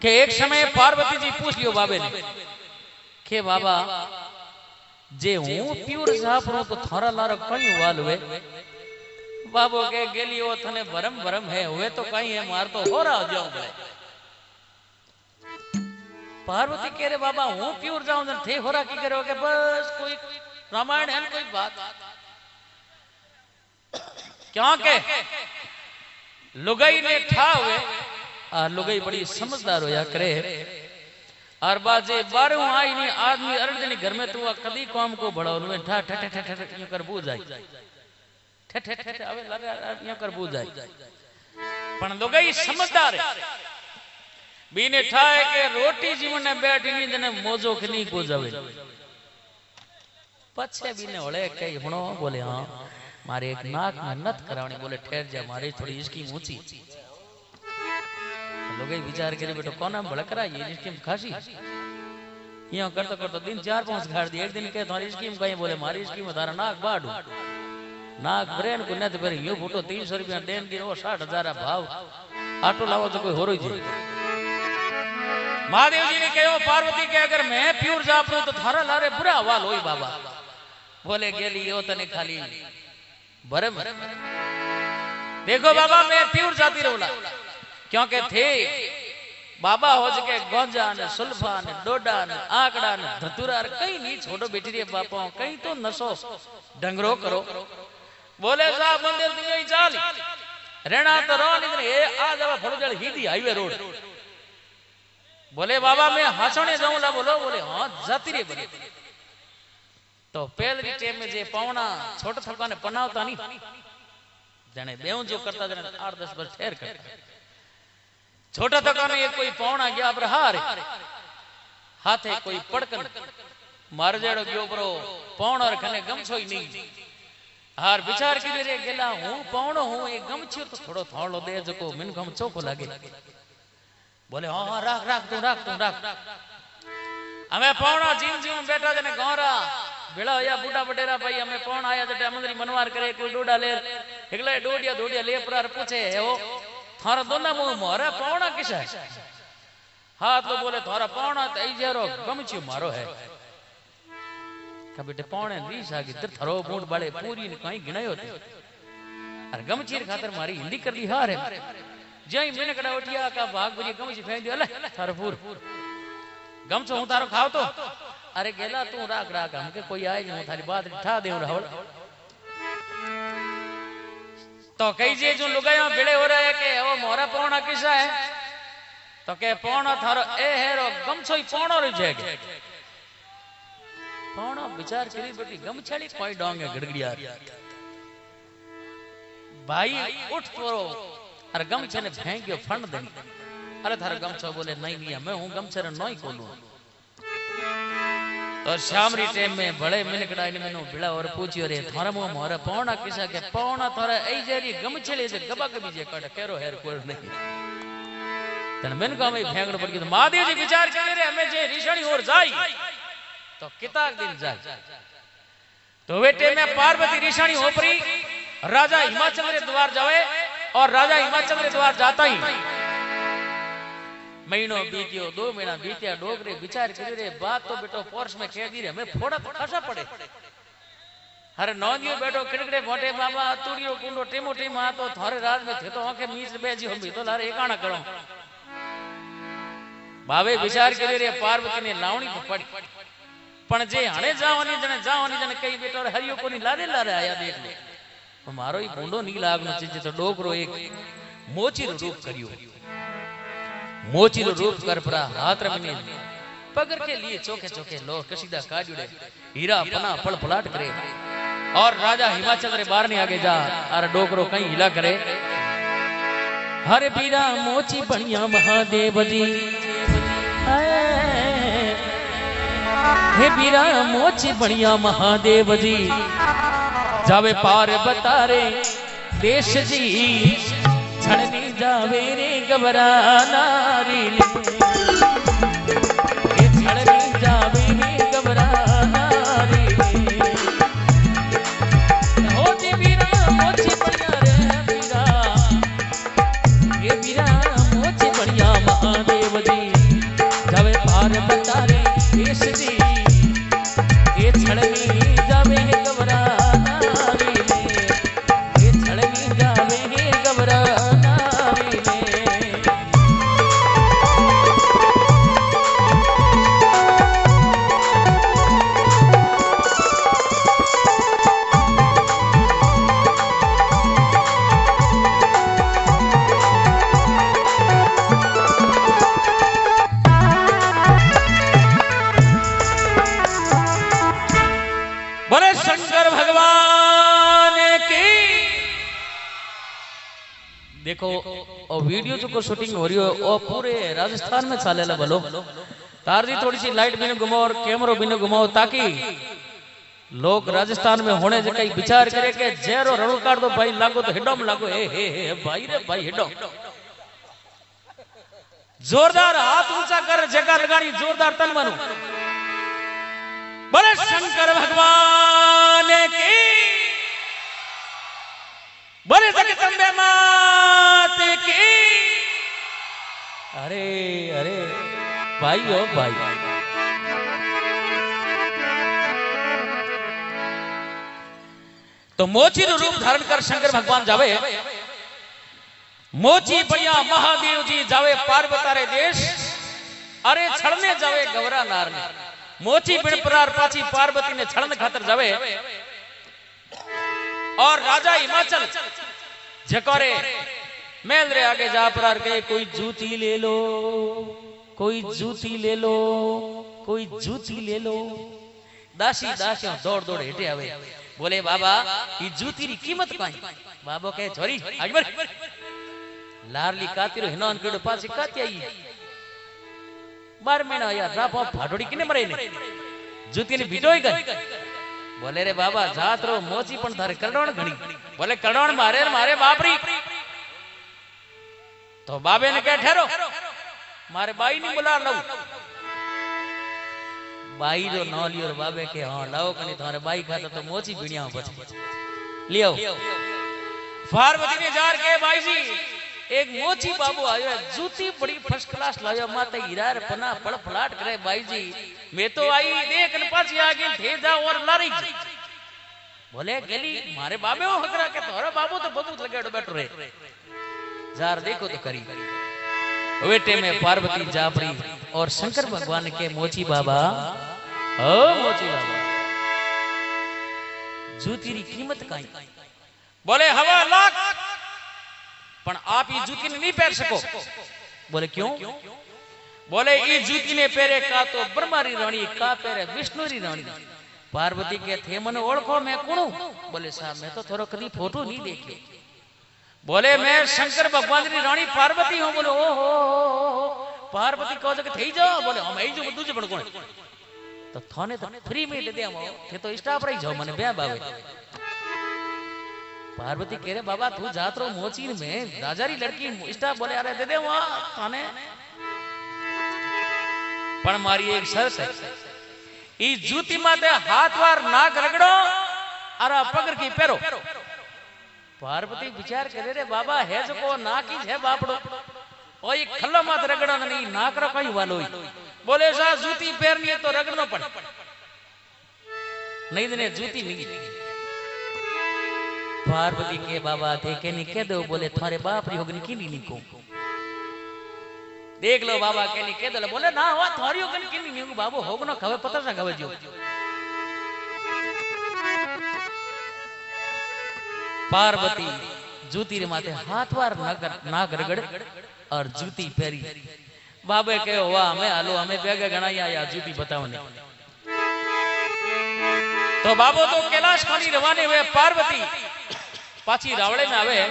कि एक समय पार्वती जी पूछ लियो बाबे ने के बाबा जे हूँ प्योर जाफरो तो थारा लारो कई वाल हुए। बाबो के गेली वो थने भरम भरम है हुए तो कहीं है मार तो हो रहा जाऊं बड़े। पार्वती कह रहे बाबा हूँ प्योर जाऊं जन थे हो रहा की करे के बस कोई रामायण है कोई बात क्यों के लुगाई ने ठा हुए और लुगाई बड़ी समझदार होया करे और बाजे बारू आई नहीं आदमी अर्जनी घर में तू कदी काम को बढ़ाओ में ठा ठा ठा ठा यूं कर बू जाए ठे ठे ठे अबे लगा यूं कर बू जाए पण लुगाई समझदार है बीने ठाए के रोटी जीवन ने बैठी नहीं जने मोजो खनी को जावे पछे बीने ओले कई हुणो बोले हां मारे एक नाक में नथ करावनी बोले ठहर जा मारे थोड़ी इसकी ऊंची लोगे विचार करे बेटो कोना भड़करा ये इसकी खासी यो करतो करतो दिन 4-5 घाट दी एक दिन के तुम्हारी स्कीम कहीं बोले मारी इसकी में तारा नाक बाडू नाक ब्रेन को नथ पर यो फुटो 300 रुपया देन की वो 60,000 भाव आटो लावो तो कोई होरो जी। महादेव जी ने कहो पार्वती के अगर मैं प्योर जाफरो तो थारा लारे बुरा हाल होई बाबा बोले गेली यो तने खाली भरम देखो बाबा मैं प्योर जाती रहूला क्योंकि थे बाबा हो जके गोंजा ने सुल्फा ने डोडा ने आकड़ा ने धतुरा कहीं नहीं छोड़ो बेटी रे बापा कहीं तो नसो डंगरो करो बोले साहब मंदिर दुनिया ही चाल रेणा तो रो निकले ए आ जावा फड़जल हीदी हाईवे रोड बोले बाबा मैं हासणे जाऊंला बोलो बोले हां जाती रे बोले तो पहली टाइम में जे पौना छोटा थका ने पनावता नहीं जने बेऊ जो करता जने 8-10 वर्ष ठहर करता छोटा थका ने एक कोई पौना गया बरहार हाथे कोई पड़कन मार जेड़ो गयो परो पौणो रखने गमछो ही नहीं हार विचार की रे गेला हूं पौणो हूं एक गमछो तो थोड़ो थोड़ो दे जको मिन गमछो को लागे बोले हां राख राख तू हमें पौणा जीन जीन बैठा जने गौरा बेड़ा या बूढ़ा बडेरा भाई हमें कौन आया जटे अमंदरी मनवार करे कोई डोडा ले एकला डोडिया ले पर पूछे है वो थारा दोना मुंह मोरा पौना किसा है हां तो बोले थारा पौना त ई जेरो गमछियो मारो है का बेटे पौने दी सागी तर थरो बूंड बाले पूरी ने कहीं गिनायो थे अरे गमछी खातर मारी हिंदी कर दी हार है जई मैंने कड़ा उठिया का भाग बजी गमछी फेंक दियो ले थारपुर गमछो हूं तारो खाओ तो अरे गेला तू राख राख हमके कोई आए जो थारी बात ठा देऊ राहुल तो कई जे जो लुगाया बेड़े हो रहे के वो मोरा पौना किसा है तो के पौना थारो ए हेरो गमछो ही पौनो रे जेगे पौना विचार करी बेटी गमछड़ी कोई डोंगे गड़गड़िया भाई उठ तोरो अरे गमछे ने फेंकियो फंड दे अरे थारा गमछो बोले नहीं लिया मैं हूं गमछे रे नोई कोलू और शामरी टाइम में बड़े मिनकड़ा ने मैंने बिड़ा और पूछियो रे थारा मो मोरा पौना किसा के पौना थारा ए जेरी गमछले से गबा गबी जे कट केरो हेर कोर नहीं तन मन का में फेंकड़ पड़ गई महादेव जी विचार करे रे हमें जे ऋषणी और जाई तो किता दिन जाए तो बेटे में पार्वती ऋषणी होपरी राजा हिमाचल रे द्वार जावे और राजा हिमाचल रे द्वार जाता ही महीनों बीतियो 2 महीना बीतिया डोगरे विचार करे रे बात तो बेटो पोर्स में कह दी रे हमें फोड़ा तो खासा पड़े अरे नौदियो बेटो किड़कड़े मोटे बाबा तुड़ियो कुंडो टेमो टेम आ तो थारे राज में थे तो आके मीच बेजी हम भी तो लारे एकाणा करो भावे विचार करे रे पार्वती ने लावणी पड़ी पण जे हणे जावनी जने कई बेटो हरियो कोनी लारे आया देख ले तो मारो ही बूंडो नी लागनो चीज तो डोगरो एक मोची रूप करियो मोची रूप कर परा हाथ रमने पगर के लिए चौके चौके लो कसीदा काजुड़े हीरा पना पल पलाट करे और राजा हिमाचल रे बार ने आगे जा अरे डोकरो कहीं हिला करे हरे बीरा मोची बढ़िया महादेव जी हे बीरा मोची बढ़िया महादेव जी जावे पार बतारे देश जी छड़नी जावे रे घबराना रे छड़नी जावे रे घबराना रे हो जी बीरा मोची बढ़िया रे बीरा ये बीरा मोची बढ़िया महादेव जी देखो और वीडियो जो को शूटिंग हो रही हो और पूरे राजस्थान में चालेला बोलो तार जी थोड़ी सी लाइट भी न घुमाओ और कैमरो भी न घुमाओ ताकि लोग राजस्थान में होने जे कई विचार करे के जेरो रणु काट दो भाई लागो तो हेडो में लागो हे भाई रे भाई हेडो जोरदार हाथ ऊंचा कर जगह लगानी जोरदार तन मानो बोले शंकर भगवान की बोले जगदम्बे मात की। अरे अरे भाई ओ भाई तो मोची नो रूप धारण कर शंकर भगवान जावे मोची बढ़िया महादेव जी जावे पार्वता रे देश अरे छड़ने जावे गवरा नार ने मोची बिन प्रार पाची पार्वती ने छड़न खातर जावे और राजा हिमाचल जकोरे मेल रे आगे जा प्रार के कोई जूती ले लो कोई जूती ले लो कोई जूती ले लो दासी दासियों दौड़ दौड़ हेटे आवे बोले बाबा ये जूती री कीमत काई बाबो कहे छोरी आगे बढ़ लारली कातीरो हिनोन केडो पासी काती आई 12 महीना यार रापा भाडोड़ी किने मरे ने जूती ने भिडोई गई बोले रे बाबा जात रो मोची पण थारे करडोण घणी बोले करडोण मारे मारे बापरी तो बाबे ने कहे ठहरो मारे बाई ने बुला लो बाई रो न लियो रे बाबे के हां लाओ कनी थारे बाई खाता तो मोची भिणिया बच लियो पार्वती ने जार के बाई जी एक मोची बाबू आयो है जूती बड़ी फर्स्ट क्लास लायो माते हीरार पना पड़ फलाट करे बाई जी मैं तो आई देख न पाछी आगे थे जा और लारी बोले गेली मारे बाबे हो हकरा के तोरा बाबू तो बबूत लगाड़ो बैठो रे जार देखो तो करी वेटे में पार्वती जापड़ी और शंकर भगवान के मोची बाबा ओ मोची बाबा जूती री कीमत काई बोले हवा लाख पण आप ये जूती ने नहीं पहन सको बोले क्यों बोले ये जूती ने पहरे का तो ब्रह्मा री रानी का पहरे विष्णु री रानी पार्वती के थे मन ओळखो मैं कुणू बोले साहब मैं तो थोड़ा कभी फोटो नहीं देखी बोले मैं शंकर भगवान री रानी पार्वती हूं बोले ओ हो पार्वती कहो तो थई जाओ बोले हम आई जो दूजे पण कोण तो थाने तो फ्री में दे दे हम थे तो स्टाफ रही जाओ मने ब्याह बावे पार्वती कह रहे बाबा तू जात रो मोची में राजा री लड़की स्टाफ बोले अरे दे दे वहां थाने पण मारी एक शर्त है ई जूती माते हाथ वार नाक रगड़ो अरे पगर की पेरो पार्वती विचार करे रे बाबा है जो को नाकी है बापड़ो ओ ये खल्लो मात रगड़ा नहीं नाक रो कई वालो बोले सा जूती पहननी है तो रगड़नो पड़े नहीं देने जूती नहीं पार्वती के बाबा थे के नहीं कह दो बोले थारे बाप री होगनी की नहीं को देख लो बाबा के नहीं कह दो बोले ना हो थारी होगनी की नहीं को बाबू होगनो खवे पता सा खवे जो पार्वती जूती रे माथे हाथ वार नाक रगड़ और जूती पहरी बाबे के वाह हमें आलो हमें बेगे गणाया या जूती बताओ ने तो बाबू तो कैलाश खानी रवाने हुए पार्वती पाची रावड़े में आवे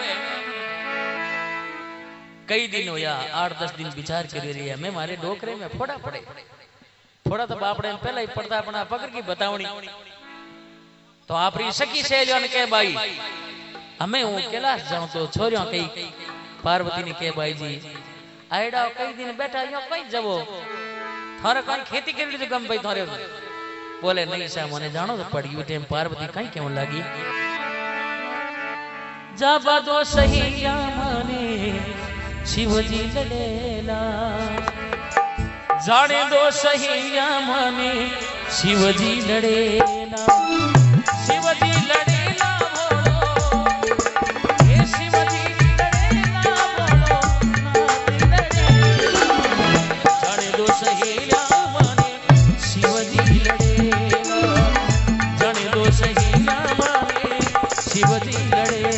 कई दिन होया 8-10 दिन विचार कर रही है मैं मारे डोकरे में फोड़ा पड़े फोड़ा तो बापड़े पहले ही पड़ता अपना पकड़ की बतावनी तो आप री सखी सहेलियों ने कहे भाई हमें वो कैलाश जाऊं तो छोरियों कई पार्वती ने कहे भाई जी आइडा कई दिन बैठा यो कई जबो थारे कई खेती कर ली गम भाई थारे बोले नहीं सा मने जानो तो पड़ी टाइम पार्वती कई क्यों लगी जाबा दो सहिया माने शिवजी लड़ेला जाने दो सहिया माने शिवजी लड़ेला शिवजी लड़ेला बोलो हे शिवजी लड़ेला बोलो जाने दो सहिया माने शिवजी लड़ेला जाने दो सहिया माने शिवजी लड़ेला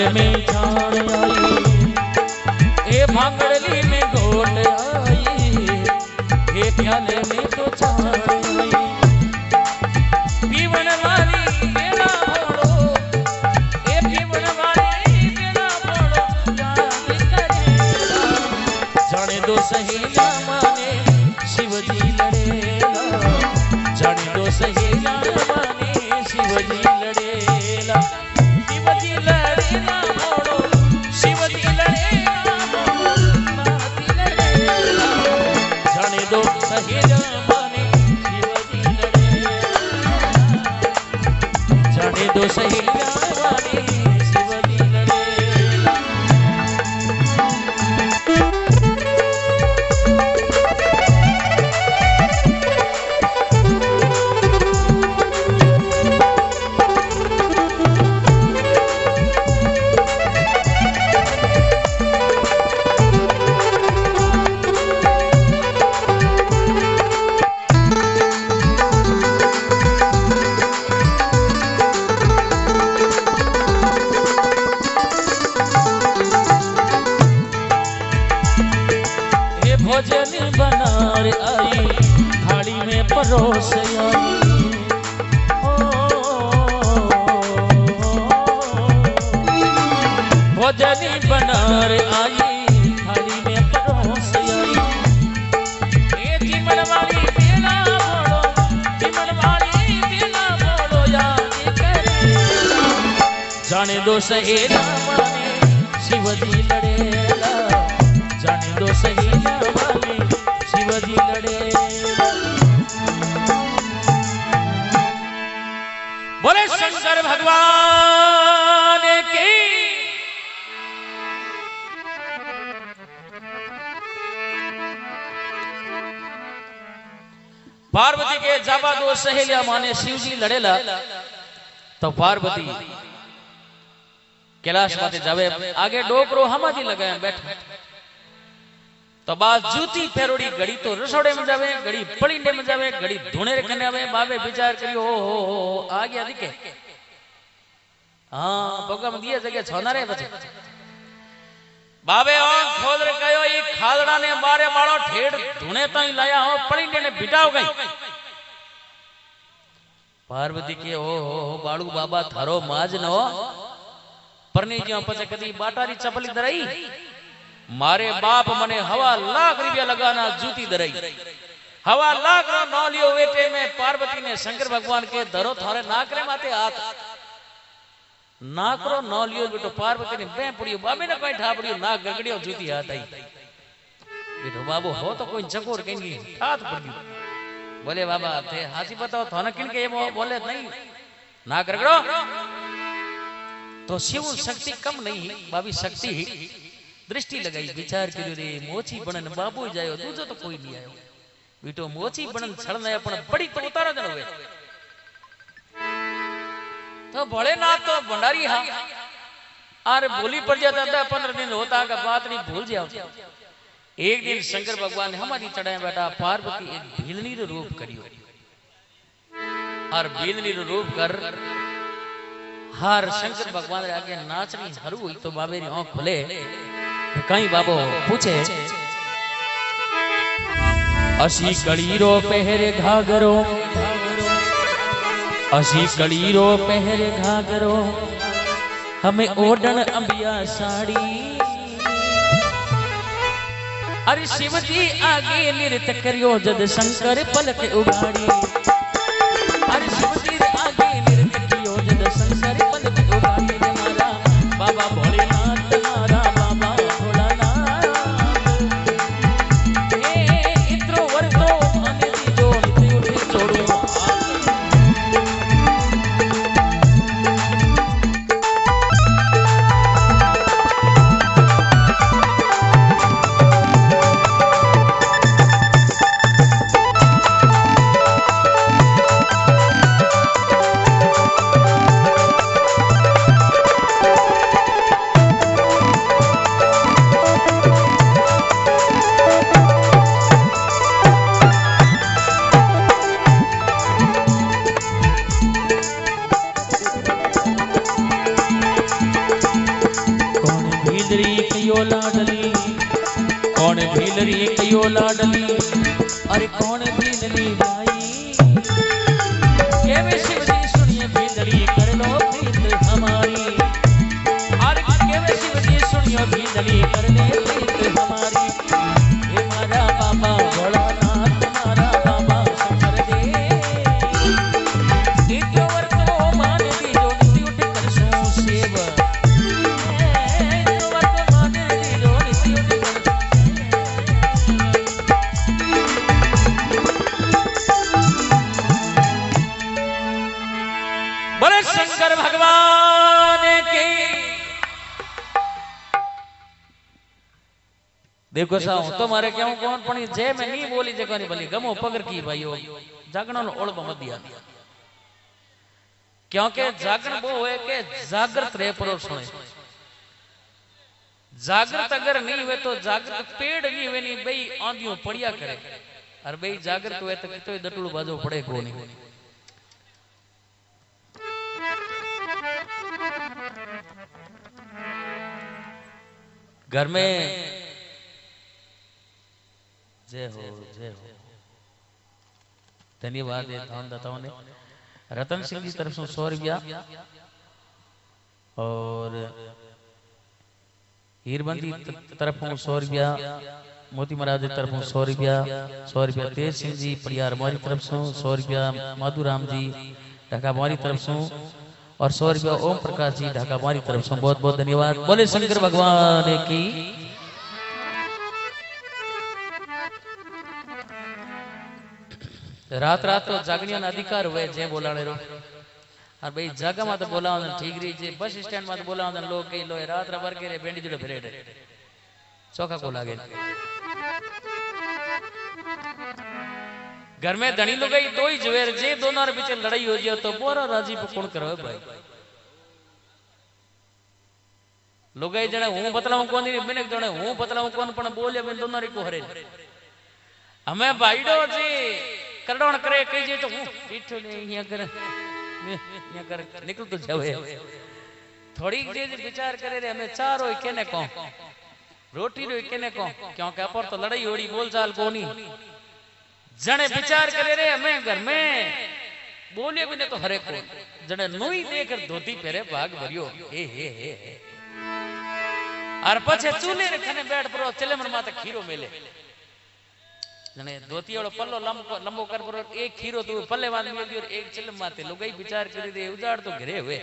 में छाण आई, ए भांगड़ली में घोट आई, ए प्याले में तो छाण आई। पीवन वाली बेड़ा बोलो, ए पीवन वाली बेड़ा बोलो, याद करेला जाने दो सहेला माने शिवजी लड़ेला, जाने दो सहेला माने शिवजी लड़ेला, शिवजी लड़ेला बोलो, शिवजी लड़ेला बोलो, नाती लड़ेला, जाने दो सहेला माने शिवजी लड़ेला, जाने दो सहेला माने शिवजी लड़ेला। भोजन बनार आई, थाली में परोस आई, भोजन बनार आई, थाली में परोस आई। ए जीवन वाली बेला बोलो, जीवन वाली बेला बोलो, याद करेला जाने दो सहेला माने शिवजी लड़ेला, जाने दो सहेला माने शिवजी लड़ेला। बोले शंकर भगवान की। पार्वती के जाबा दो सहेलिया माने शिवजी लड़ेला, तो पार्वती कैलाश माते जावे, आगे डोकरो हमाजी लगाए बैठा, तो बात जूती फेरोड़ी, घड़ी तो रसोड़े में जावे, घड़ी पलिंडे में जावे, घड़ी धुने रखने आवे। बाबे विचार करियो हो आ गया दिखे, हाँ भगवा में दिए जगह छोना रे बचे। बाबे आंख खोल रे कयो, ये खालड़ा ने मारे मारो ठेड़ धुने ताई लाया हो, पलिंडे ने बिटाव गई। पार्वती के ओ बाळू बाबा थारो माज न हो, परनी ज्यो पछे कदी बाटारी चपली दराई, मारे बाप मने 1.25 लाख रुपया लगाना जूती दराई, 1.25 लाख रो नौ लियो वेटे में। पार्वती ने शंकर भगवान के धरो थारे नाकरे माते हाथ, नाकरो नौ लियो बेटो। पार्वती ने बे पड़ियो, बाबे ने कोई ठापड़ियो, नाक गगड़ियो, जूती हाथ आई। बेटो बाबू हो तो कोई चकोर केंगी हाथ पड़ियो। बोले बाबा थे हाथी बताओ थाने किन के बोले नहीं ना गगड़ो, तो शिव शक्ति कम नहीं, बाबी शक्ति ही। दृष्टि लगाई, विचार करियो रे मोची बनन बाबू जायो, दूजो तो कोई नहीं आयो। बेटो मोची बनन छड़ना पण बड़ी तो उतारा जण होवे, तो भोलेनाथ तो भंडारी हा अरे बोली पड़ जाता 10-15 दिन होता का बात नहीं भूल जाओ। एक दिन शंकर भगवान ने हमारी चढ़ाए बेटा पार्वती एक भीलनी रो रूप करियो, और भीलनी रो रूप कर हर शंकर भगवान रे आगे नाचनी हरू हुई। तो बाबे री आंख खुले, कहीं बाबो पूछे असी कड़ीरो पहरे घाघरो, असी कड़ीरो पहरे घाघरो, हमें ओढ़न अंबिया साड़ी। अरे शिव जी आगे नृत्य करियो जद शंकर पलक उगाड़ी, अरे शिव जी आगे नृत्य करियो जद शंकर पलक उगाड़ी। हमारा बाबा भोलेनाथ, हमारा बाबा भोलानाथ, इत्रो वर्गो माने दीजो नित्य उठे छोड़ो। अरे कौन भीलनी भाई के वे शिव जी सुनिए भीलनी कर लो प्रीत हमारी। अरे के वे शिव जी सुनियो भीलनी कर ले प्रीत हमारी। हे मारा बाबा भोलानाथ मारा बाबा शंकर दे नित्य वर्तो मान दीजो नित्य उठ कर सो सेव। नित्य वर्तो मान दीजो नित्य उठ कर बोले शंकर भगवान की। देखो सा हूं तो मारे क्यों कौन पण जे मैं नहीं बोली जे कोनी भली गमो पगर की भाईओ जागणो नो ओळबो मत दिया। क्योंकि जागरण वो है कि जागृत रहे परो सुने। जागृत अगर नहीं हुए तो जागृत पेड़ नहीं हुए नहीं भाई आंधियों पड़िया करे और भाई जागृत हुए तो कितो दटुल बाजो पड़े को नहीं। घर में जय हो जय हो। धन्यवाद है धन दाताओं ने। रतन सिंह जी तरफ से 100 रुपया और हीरबंदी तरफ 100 रुपया, मोती महाराज तरफ 100 रुपया, 100 रुपया तेज सिंह जी परियार मोरी तरफ से 100 रुपया, माधुराम जी ढाका मोरी तरफ से और 100 रुपया ओम प्रकाश जी ढाका मोरी तरफ से। बहुत बहुत धन्यवाद। बोले शंकर भगवान की। रात रात तो जागनिया अधिकार हुए जे बोलाने रो और भाई जगह में तो बोला ठीक रही जे बस स्टैंड में तो बोला लोग कई लो रात रबर के रे बेंडी जुड़े फिरे चौका को लागे। घर में धनी लोग दो ही जवेर जे दोनों रे बीच लड़ाई हो जाए तो बोरा राजी पे कौन करो भाई। लोग जने हूं बतलाऊं कौन नहीं मैंने जने हूं बतलाऊं कौन पण बोले बिन दोनों री को हरे हमें भाईडो जी करडोण करे कई जे तो हूं पीठो ने यहां कर निकल तो जावे थोड़ी जे विचार करे रे हमें चारो केने को रोटी रो केने को क्योंकि अपर तो लड़ाई होड़ी बोलचाल कोनी जने विचार करे रे हमें घर में बोले बिने तो हरे को जने नोई देकर धोती पहरे भाग भरियो हे और पछे चूल्हे रे खने बैठ परो चिलेमन माते खीरो मेले जने धोती वालो पल्लो लंबो कर परो एक खीरो तो पल्ले वाल में और एक चिलम माते लुगाई विचार करी दे उजाड़ तो घरे हुए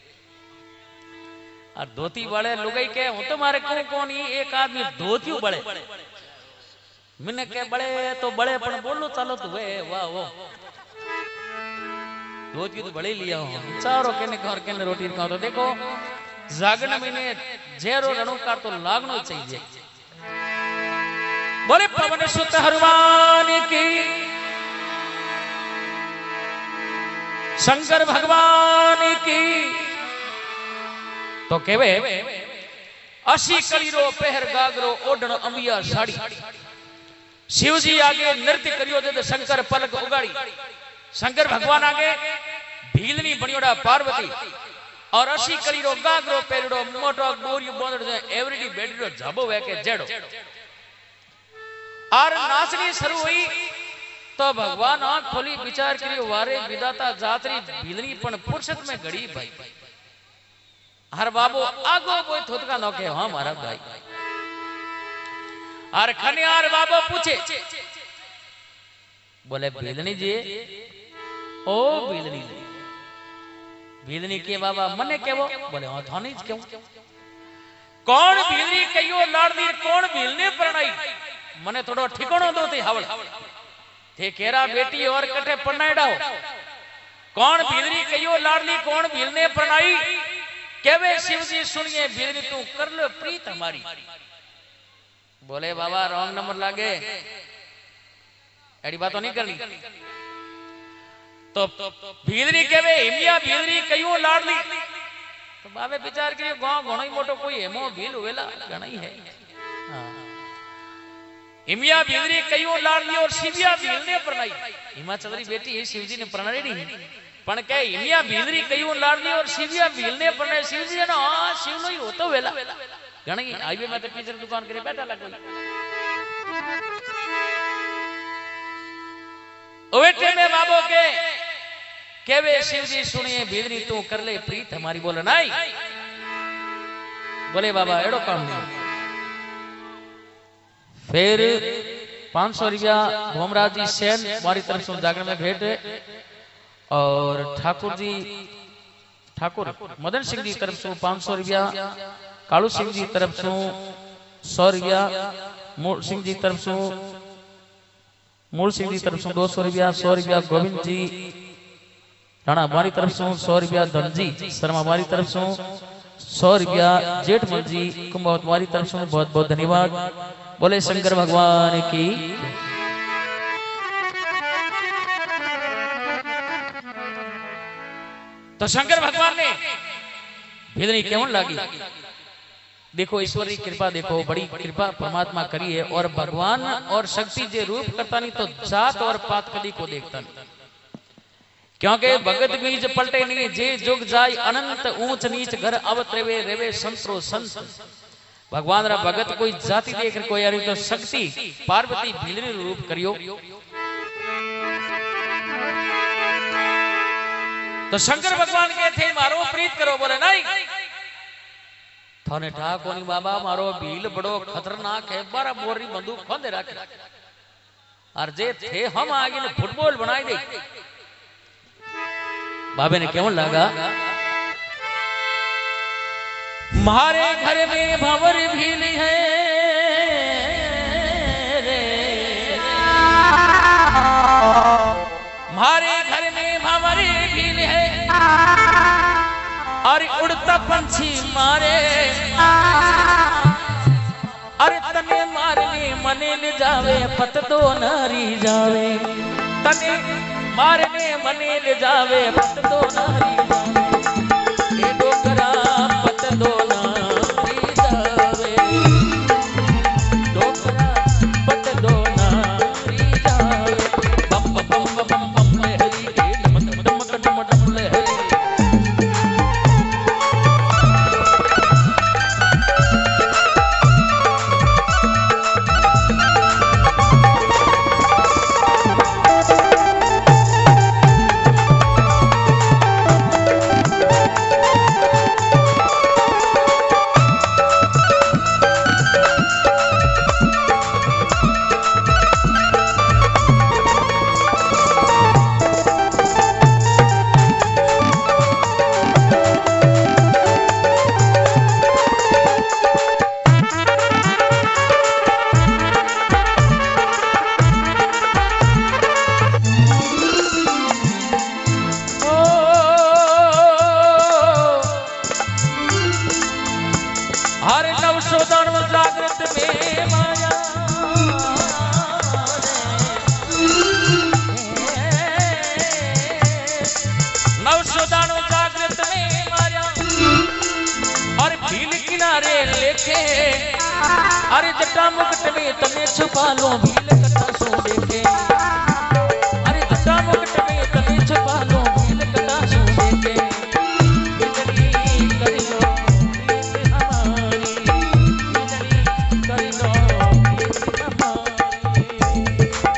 और धोती वाले लुगाई के हूं तो मारे कौन ही एक आदमी धोतियो बड़े मैंने के बड़े तो बड़े पण बोलो चालो तो वे वाह वो धोती तो बड़े लिया हूं चारो केने घर केने रोटी खाओ तो देखो जागरण महीने जेरो रणुकार तो लागनो चाहिए। बोले पवन सुत हनुमान की शंकर भगवान की। तो केवे 80 कलीरो पहर गागरो ओढ़ण अंबिया साड़ी शिव जी आगे नृत्य करियो दे शंकर पलक उगाड़ी। शंकर भगवान आगे भीलनी बनियोड़ा पार्वती और 80 कलीरो गागरो पहरड़ो मोटो बोरियो बोंदड़ एवरीडी बेडरो जाबो वे के जेड़ो और नाचनी शुरू हुई तो भगवान आंख खोली विचार करियो वारे विदाता जातरी भीलनी पण पुरुषत में घड़ी भाई हर बाबू आगो कोई थोतका नोके हां मारा भाई और खनियार बाबू पूछे बोले भीलनी जी ओ भीलनी जी भीलनी के बाबा मने केवो बोले हां थानी ज क्यों कौन भीलनी कयो लाडली कौन भीलने परणाई मने थोड़ो ठिकाणो दो ते हावल थे केरा बेटी और कटे परनाइडाओ कौन भीलनी कयो लाडली कौन भीलने परणाई केवे शिव जी सुनिए भीलनी तू कर लो प्रीत हमारी। बोले बाबा रॉन्ग नंबर लागे एडी बातों नहीं करनी तो भीलनी केवे हिमिया भीलनी कयो लाडली तो बाबे विचार करियो गांव घणो ही मोटो कोई हेमो भील होवेला घणा ही है। हां हिमिया भीलनी कयो लाडली और शिविया भीलने परनाई हिमाचल री बेटी है शिव जी ने परणाईडी पण के हिमिया भीलनी कयो लाडली और शिविया भीलने परनाई शिव जी ने हां शिव नो ही होतो वेला घणी हाईवे में तो पीछे दुकान करे बैठा लगो ओवेटे में बाबो के वे शिव जी सुनिए भीदनी तू कर ले प्रीत हमारी। बोले नहीं, बोले बाबा एड़ो काम नहीं। फिर 500 रुपया भोमराज जी सेन हमारी तरफ से जागरण में भेंट है, और ठाकुर मदन सिंह जी तरफ से 500 रुपया, कालू सिंह जी तरफ से 100 रुपया, मूल सिंह जी तरफ से 200 रुपया, 100 रुपया गोविंद जी राणा हमारी तरफ से 100 रुपया, धनजी शर्मा हमारी तरफ से 100 रुपया, जेठमल जी कुंभ हमारी तरफ से बहुत बहुत धन्यवाद। बोले शंकर भगवान की। तो शंकर भगवान ने भेदनी केवन लागी। देखो ईश्वर की कृपा, देखो बड़ी कृपा परमात्मा करी है। और भगवान और शक्ति जे रूप करता नहीं तो जात और पात कदी को देखता नहीं, क्योंकि भगत बीज पलटे नहीं। जे जुग जाय अनंत ऊंच नीच घर अवत रेवे रेवे संतरो संत। भगवान रा भगत कोई जाति देख कोई यारी तो शक्ति पार्वती भीलरी रूप करियो। तो शंकर भगवान के थे मारो प्रीत करो। बोले नहीं, थाने ठा कोनी बाबा मारो भील बड़ो खतरनाक है, 12 बोरी बंदूक खोंदे रखे। और जे थे हम आगे ने फुटबॉल बनाई दे। बाबे ने केवन लगा, मारे घर में भंवर भील है रे, मारे घर में भंवर भील है, और उड़ता पंछी मारे। अरे तने मारने मने ले जावे पत दो नारी जावे, तने मारने मने ले जावे पत दो नारी जावे। ए डोकरा पत दो नारी जावे, डोकरा पत दो नारी जावे। बम बम बम बम बम लहरी के डम डम डम डम लहरी। अरे जटा मुकुट में तने छुपा लो भील कथा सो देखे। अरे जटा मुकुट में तने छुपा लो भील कथा सो देखे। बिजली कर लो प्रीत हमारी, बिजली कर लो प्रीत हमारी।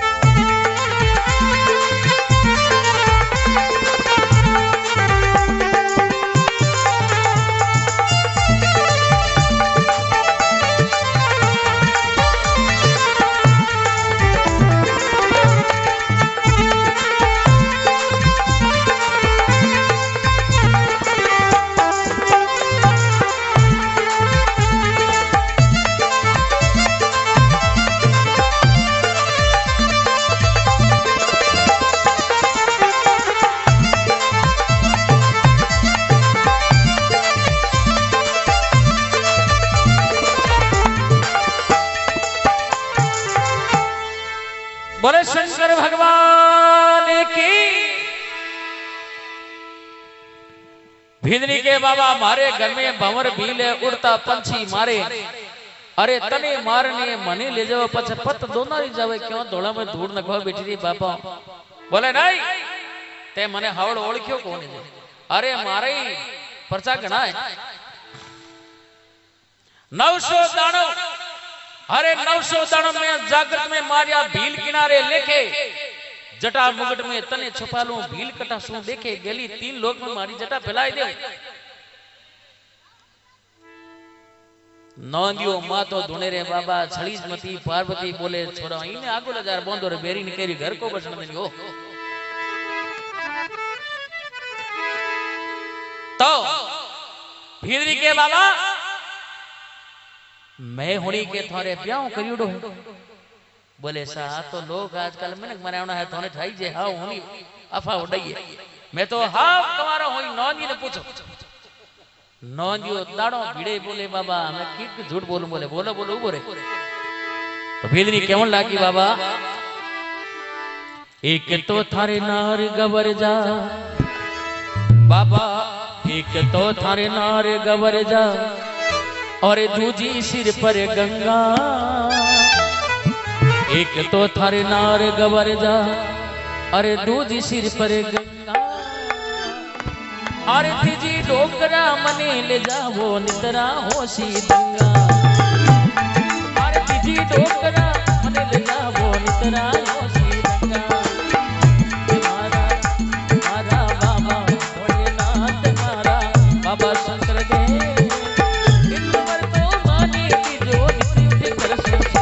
बोले शंकर भगवान की। भिंदनी के बाबा मारे घर में भंवर भीले उड़ता पंछी मारे। अरे तने मारने मने ले जाओ पछ पत दोना ही जावे क्यों धोला में धूड़ नखवा बैठी थी बाबा। बोले नहीं ते मने हावड़ ओळख्यो कोने जे। अरे मारे परचा घणा है 900 दाणो। अरे 900 दाणो में जागृत में मारिया भील किनारे लेके जटा मुगट में तने छुपा लूं, भील कटा सू देखे गेली, 3 लोक में मारी जटा फैलाई दे। नौंदियो मातो धुने रे बाबा, छड़ीज मती पार्वती बोले छोरा इने आगो लजार बोंदो रे बेरी निकेरी घर को बसन देनी हो। तो भीलरी के बाबा मैं हुणी के थारे ब्याह करियोडो। बोले सा तो लोग आजकल मनक मनावना है थाने ठाई जे हां हुणी अफा उड़ाई है। मैं तो हां तुम्हारा होई नौंदी ने पूछो। नौंदियो दाड़ो भिड़े बोले बाबा मैं किक झूठ बोलूं। बोले बोलो बोलो बोरे। तो भीलरी केवन लागी बाबा, एक तो थारे नार गवर जा बाबा, एक तो थारे नार गवर जा और दूजी सिर पर गंगा। एक तो थारे नार गवर जा अरे दूजी सिर पर गंगा, अरे तीजी डोकरा मने ले जावो नितरा होशी दंगा। अरे तीजी डोकरा मने ले जावो नितरा होशी दंगा। मारा मारा बाबा भोलेनाथ, मारा बाबा शंकर देव, इन पर तो माने की जो नित्य कर सोचे।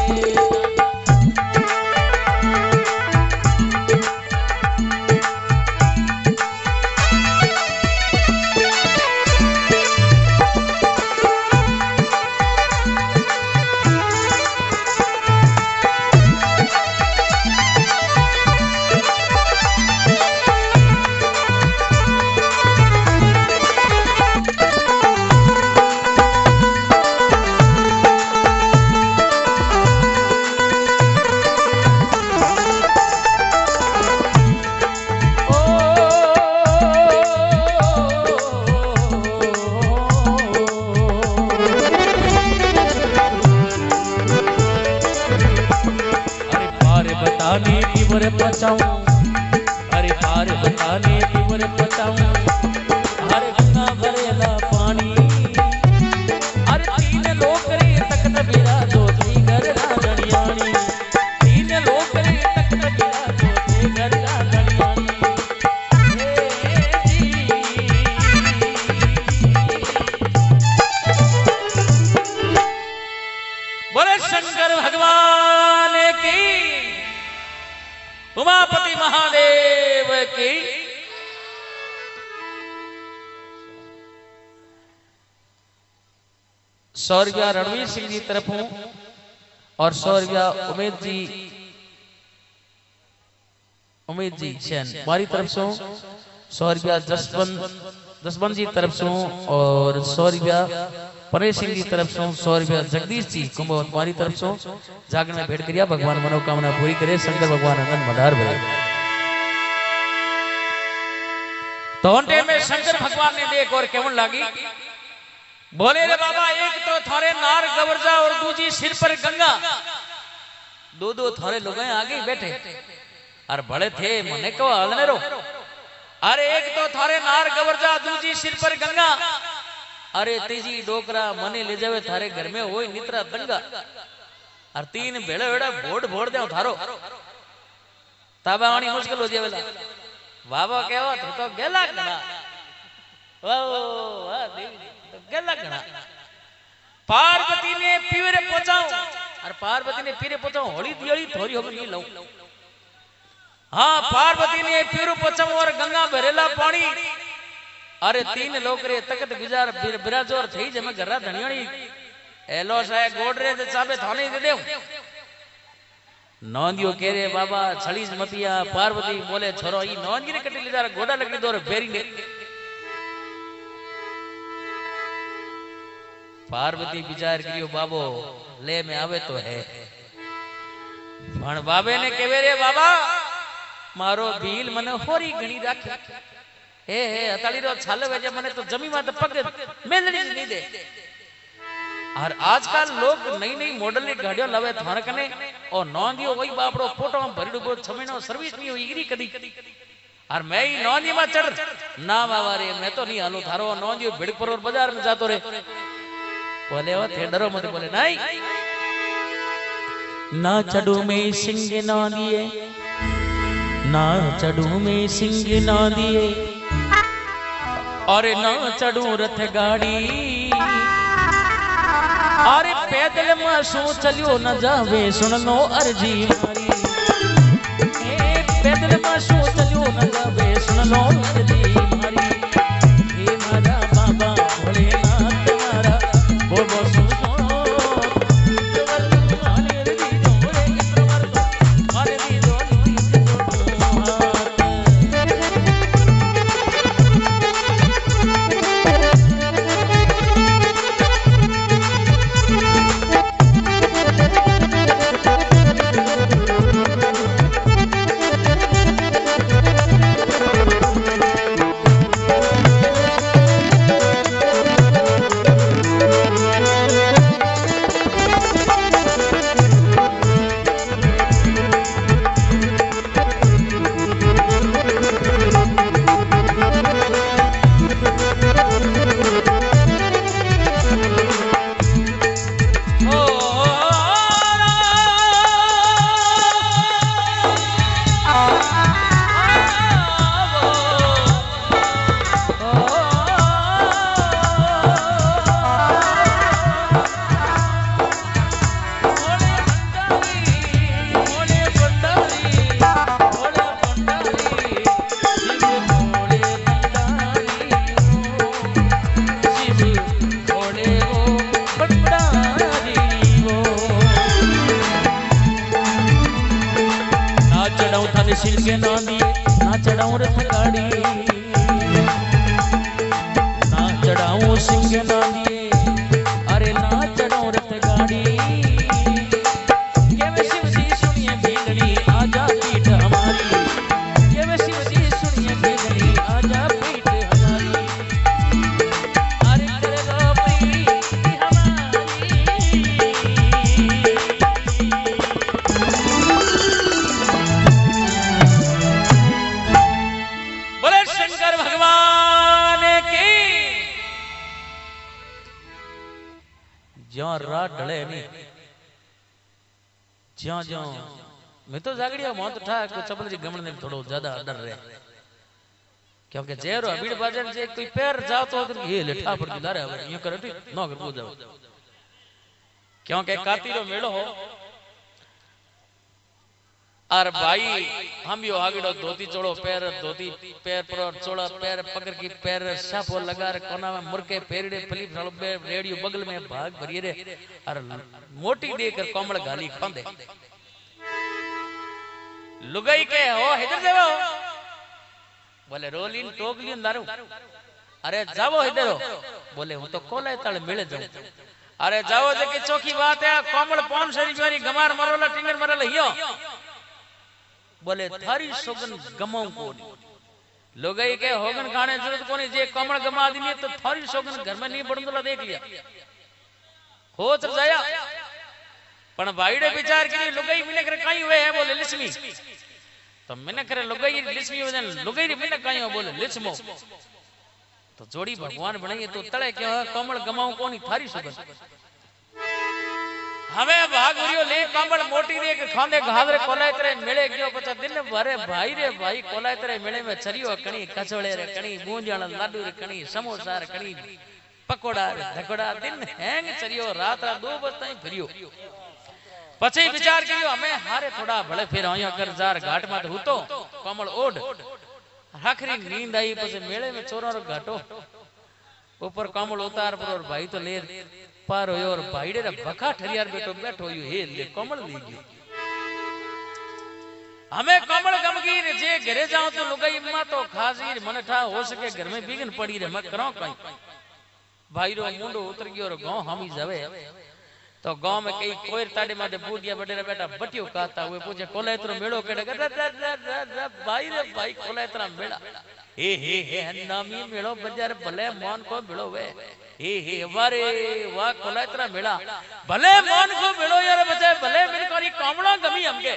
अरे पार बताने तिवर पचाऊं, अरे गंगा भरेला पानी, अरे 3 लोक रे तख्त बिराजो थी घर राजनियाणी। 3 लोक रे तख्त बिराजो थी घर राजनियाणी। बोले शंकर भगवान की, उमापति महादेव की। सौरव्या रणवीर सिंह जी तरफ हूं और सौरव्या उमेद जी सेन हमारी तरफ से, सौरव्या जसवंत जी तरफ से और सौरव्या परेश सिंह जी तरफ से, सौरव्या जगदीश जी कुंभवत हमारी तरफ से। जागरण में भेंट करिया, भगवान मनोकामना पूरी करे, शंकर भगवान आनंद मदार भरे। तो अंटे में शंकर भगवान ने देख और केवन लागी। बोले रे बाबा एक तो थारे नार गवरजा और दूजी सिर पर गंगा। दो थारे लोग आगे बैठे और बड़े थे मने को आलने रो। अरे एक तो थारे नार गवरजा दूजी सिर पर गंगा, अरे तीजी डोकरा मने ले जावे थारे घर में होई नित्रा दंगा। और 3 भेड़ा भेड़ा भोड़ दे थारो ताबावानी मुश्किल हो जावेला। बाबा कहवा तो गेला गणा, वाह वाह देवी तो गेला गणा। पार्वती ने पीरे पहुंचाओ, और पार्वती ने पीरे पहुंचाओ होली दियोली थोड़ी हो नहीं लऊ। हाँ पार्वती ने पीरो पहुंचाओ और गंगा भरेला पानी, अरे 3 लोग रे तकत गुजार बिराजोर थई जमे घरा धनियाणी एलो साहे गोडरे दे चाबे थाने दे देव। नौंदियो कह रे बाबा छलीज मतिया। पार्वती बोले छोरो ई नौंदी ने कटी लीजा गोडा लगी दो बेरी ने। पार्वती विचार करियो बाबो ले में आवे तो है, पण बाबे ने केवे रे बाबा मारो भील मने होरी गणी राखे। हे हताड़ी रो छालवे जे मने तो जमी माते पग मेलनी नहीं दे। और आजकल लोग नई नई मॉडल की गाड़ियां लावे थाने कने और नौंदियो वही बापड़ो फोटो में भरीडो बो छमेनो सर्विस नहीं हुई इरी कदी। और मैं ही नौंदी में चढ़ ना बाबा रे मैं तो नहीं हालू थारो नौंदियो भिड़पुर और बाजार में जातो रे। बोले ओ थे डरो मत। बोले नहीं ना चढ़ू में सिंह नौंदिए ना चढ़ू में सिंह ना दिए और ना चढ़ू रथ गाड़ी अरे पैदल में शू चलियो न जावे सुन लो अर्जी मारी पैदल में शू चलियो न जावे सुन लो अर्जी मारी हे मारा बाबा भोलेनाथ मारा बोलो सुनो ना चढ़ाऊं रथ गाड़ी ना चढ़ाऊं सिंह ना दिए अरे ना चढ़ाऊं रथ गाड़ी के वे शिव जी सुनिए भेगड़ी आजा पीठ हमारी के वे शिव जी सुनिए भेगड़ी आजा पीठ हमारी अरे करेगा प्रीति हमारी ज्यों रात ढले नहीं ज्यों ज्यों मैं तो जागड़िया मौत उठा को चपल जी गमन ने थोड़ो ज्यादा डर रहे क्योंकि जेरो अबीड़ बाजन जे कोई पैर जाओ तो ये लेठा पर गुजारे अब यूं करे थी नो कर जाओ क्योंकि कातीरो मेड़ो हो और भाई हम यो आगड़ो धोती चोड़ो पैर धोती पैर पर चोड़ा पैर पकड़ की पैर साफो लगा रे कोना में मुरके पेरड़े फली फल रेडियो बगल में भाग भरिए रे और मोटी देकर कोमल गाली खोंदे लुगाई के हो इधर देवो बोले रोलिन टोकलिन दारू अरे जावो इधर हो बोले हूं तो कोले तळ मिले जाऊं अरे जाओ जे चौकी बात है कोमल 500 रुपया गमार मरोला टिंगर मरल हियो बोले थारी सोगन गमाऊं कोनी लोगई के होगन खाने जरूरत कोनी जे कमल गमा दी तो थारी सोगन घर में नहीं बड़ंदला देख लिया हो चल जाया पण भाईडे विचार करी लोगई मिने करे काई हुए है बोले लिस्मी तो मिने करे लोगई लिस्मी वजन लोगई मिने काई हो बोले लिस्मो तो जोड़ी भगवान बनाई तो तड़े क्या कमल गमाऊं कोनी थारी सोगन हमें भागुरियो ले कमल मोटी दे के खांदे घाधरे कोलायतरे मिले गयो पचा दिन भरे भाई रे भाई कोलायतरे मिले में छरियो कणी कचोड़े रे कणी गूंजण लाडू रे कणी समोसा रे कणी पकोड़ा रे धकोड़ा दिन हैंग छरियो रात रा 2 बजे ताई फिरियो पछी विचार करियो हमें हारे थोड़ा भले फिर आया कर जार घाट में हुतो कमल ओड आखरी नींद आई पछे मेले में चोरा रो घाटो ऊपर कमल उतार पर और भाई तो ले पार होयो और भाईडे रे बखा ठरियार बेटो बैठो यो हे ले कमल ली गयो हमें कमल गमगी रे जे घरे जाओ तो लुगाई मा तो खाजी मन ठा हो सके घर में बीगन पड़ी रे मैं करो कई भाई रो मुंडो उतर गयो और गांव हमी जावे तो गांव में कई कोयर ताडे माटे बूढ़िया बडेरा बेटा बटियो कहता हुए पूछे कोलेतरो मेड़ो केड़े भाई रे भाई कोलेतरा मेड़ा हे नामी मेड़ो बजार भले मन को मेड़ो वे हे वारे वाह कोलेतरा मेड़ा भले मन को मेड़ो यार बचे भले मेरी कोरी कामड़ा गमी हमके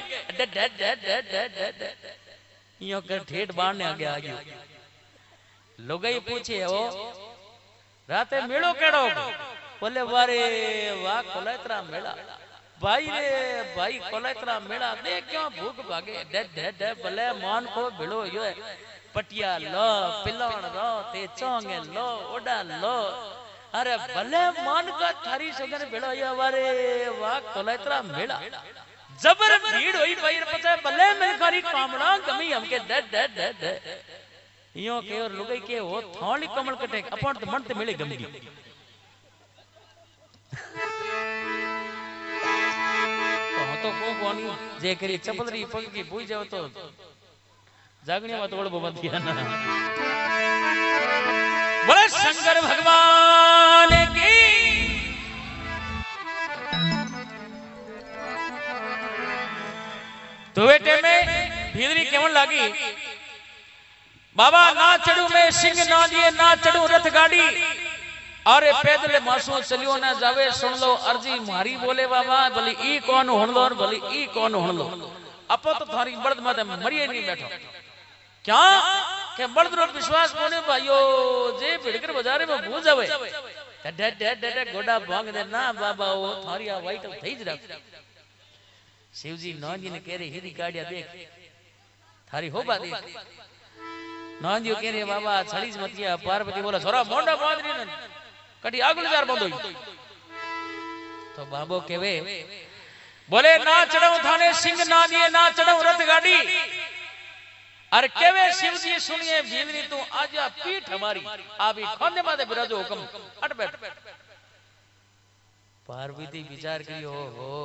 यो कर ठेठ बाणने आगे आ गयो लोगई पूछे ओ राते मेड़ो केड़ो बोले वारे वाह कोलेतरा मेड़ा भाई रे भाई कोलेत्रा मेला देख क्यों भूख भागे डे डे डे भले मान को भिड़ो यो पटिया लो पिलौन रो ते चोंगे लो ओडा लो अरे भले मान का थारी सगन भिड़ो यो वारे वाह कोलेत्रा मेला जबर भीड़ होई भाई पता भले मैं खारी कामड़ा गमी हमके डे डे डे डे यो के और लुगाई के हो थाली कमल कटे अपन तो मन ते मिले गमी तो को कोनी जे करी चपलरी पग की भूई जाओ तो जागणी में तोड़ बंदिया ना बोले शंकर भगवान की तो बेटे में भीदरी केवन लागी बाबा ना चढ़ू मैं सिंह ना दिए ना चढ़ू रथ गाड़ी अरे पैदल मासू चलियो ना जावे सुन लो अर्जी मारी बोले बाबा भली ई कौन हुन लो भली ई कौन हुन लो अपो तो थारी बड़द माते मरिए नहीं बैठो क्या के बड़द रो विश्वास कोने भाइयो जे भिड़कर बाजारे में भूल जावे डे डे डे डे गोडा भांग दे ना बाबा वो थारी आ वाइट થઈ જ રાખ शिवजी नौंजी ने कह रहे हिरी गाड़िया देख थारी होबा देख नौंजी कह रहे बाबा छड़ीज मतिया पार्वती बोला छोरा मोंडा बांध री न कटी आगल जार बंदोई तो बाबो केवे बोले ना चढ़ो थाने सिंह ना दिए ना चढ़ो रथ गाड़ी अरे केवे शिवजी सुनिए भीमरी तू आजा पीठ हमारी आभी खोने माते बिराजो हुक्म हट बैठ पार्वती विचार करी हो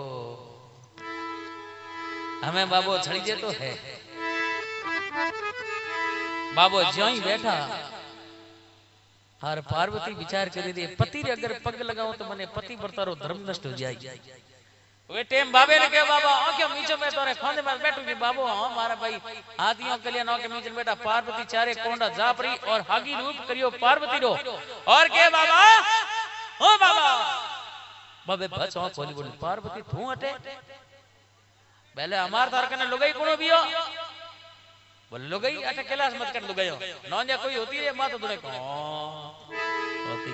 हमें बाबो छड़ी दे तो है बाबो ज्यों ही बैठा और पार्वती विचार कर रही पति रे अगर पग लगाओ तो मने पति पर तारो धर्म नष्ट हो जाएगी वे टेम बाबे ने के बाबा आंखें मीचे में तोरे खोंदे में बैठू जी बाबो हां मारा भाई हाथियों के लिए नौ के मीचे बैठा पार्वती चारे कोंडा जापरी और हागी रूप करियो पार्वती रो और के बाबा ओ बाबा बाबे बच आंख खोली बोली पार्वती तू हटे पहले हमार तार कने लुगाई कोनो बियो बोल लुगाई अटे कैलाश मत कर लुगायो नौंजा कोई होती है मां तो तूने को होती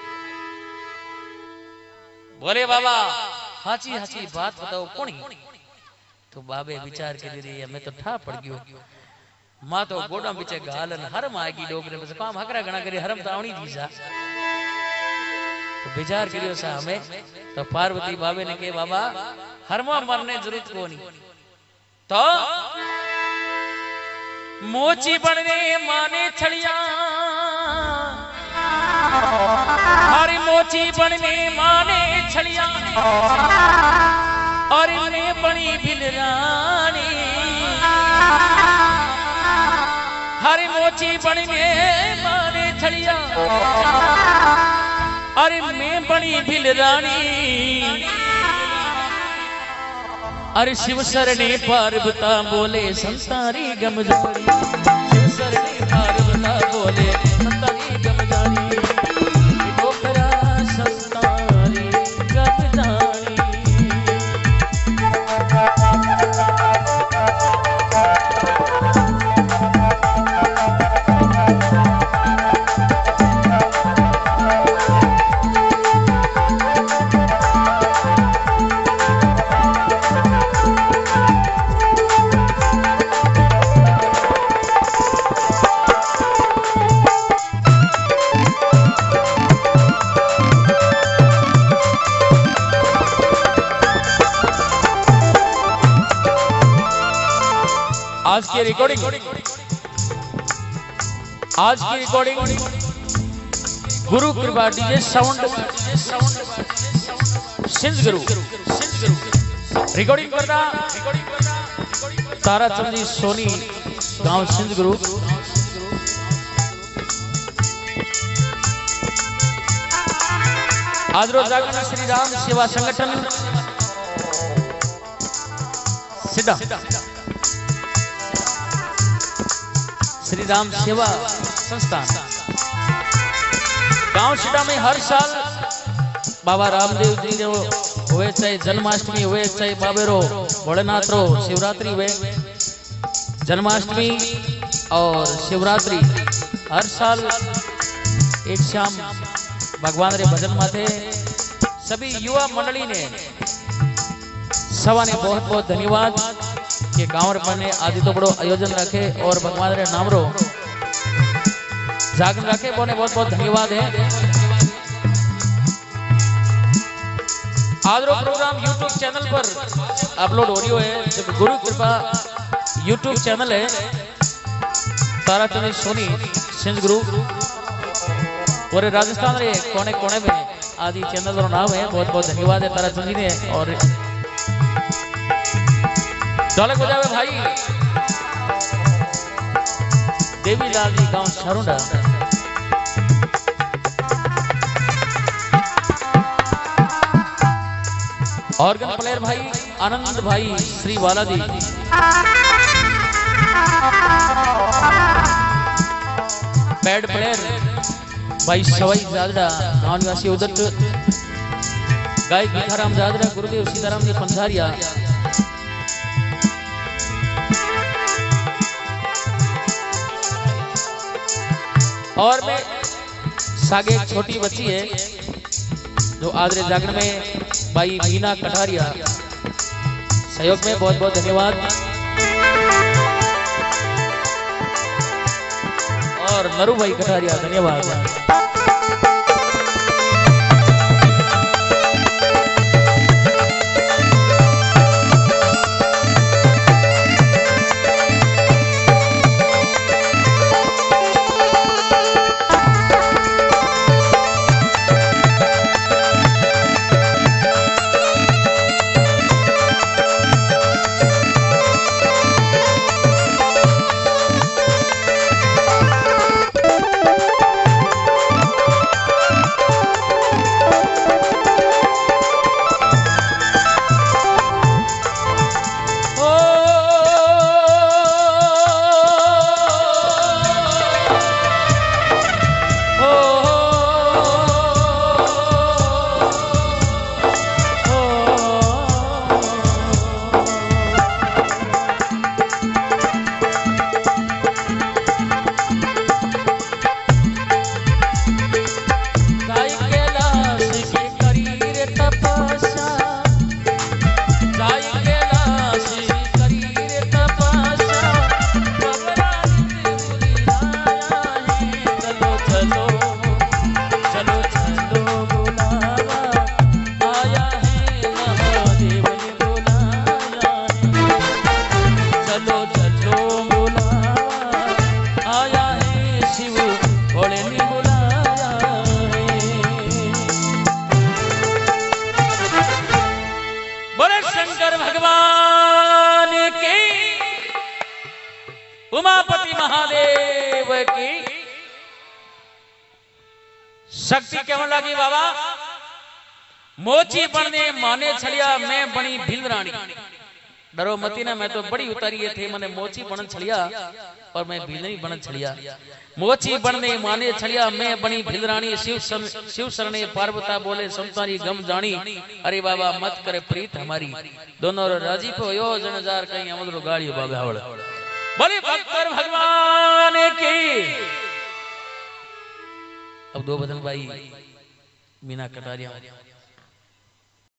बोले बाबा हाची हाची बात बताओ कोनी तो बाबे विचार कर रही है मैं तो ठा पड़ गयो मां तो गोडा पीछे गालन हरम आएगी डोगरे में काम हकरा गणा करे हरम तावणी दीसा तो विचार करियो सा हमें तो पार्वती बाबे ने के बाबा हरमा मरने जरूरत कोनी तो मोची बनने माने छड़िया हरी मोची बनने माने छड़िया और इन्हें बनी बिलरानी हरी मोची बनने माने छड़िया और मैं बनी बिलरानी अरे शिव सरने पार्वता बोले संसारी गमजारी शिव सरने पार्वता बोले संसारी गमजारी डोकरा संसारी गमजारी आज की रिकॉर्डिंग गुरु कृपा डीजे साउंड सिंध गुरु रिकॉर्डिंग करना ताराचंद जी सोनी गांव सिंध गुरु आज रोज जागरण श्री राम सेवा संगठन सिद्धा श्री राम सेवा संस्थान गांव सीधा में हर साल बाबा रामदेव जी रो हुए चाहे जन्माष्टमी हुए चाहे बाबेरो भोलेनाथ रो शिवरात्रि हुए जन्माष्टमी और शिवरात्रि हर साल एक शाम भगवान रे भजन माथे सभी युवा मंडली ने सवा ने बहुत बहुत धन्यवाद कि गांव ने आदि तो बड़ो आयोजन रखे और भगवान रे नाम रो जागरण रखे बोने बहुत बहुत धन्यवाद है। आज रो प्रोग्राम YouTube चैनल पर अपलोड हो रही है। जब गुरु कृपा YouTube चैनल है तारा चंद सोनी सिंह गुरु और राजस्थान रे कोने कोने में आदि चैनल रो नाम है। बहुत बहुत धन्यवाद है तारा चंद जी ने। और ढोलक बजावे भाई देवीलाल जी गांव सरुंडा। ऑर्गन प्लेयर भाई आनंद भाई श्री बालाजी। पैड प्लेयर भाई सवाई जादड़ा गांव निवासी उदट। गायक भिखाराम जादड़ा गुरुदेव सीताराम जी पंधारिया। और मैं सागे एक छोटी बच्ची है जो आदरे जागरण में भाई मीना कटारिया सहयोग में बहुत बहुत धन्यवाद। और नरू भाई कटारिया धन्यवाद। उमापति महादेव की शक्ति केवन लगी बाबा। मोची बनने माने छलिया मैं बनी भिलरानी। डरो मती ना मैं तो बड़ी उतारी थे मने मोची बनन छलिया और मैं भिलनी बनन छलिया। मोची बनने माने छलिया मैं बनी भिलरानी। शिव शरणे पार्वता बोले समतारी गम जानी। अरे बाबा मत करे प्रीत हमारी दोनों राजी पे यो जनजार कहीं अमदरो गाड़ी बागावड़। बोले भक्तर भगवान की। अब दो बदन भाई मीना कटारिया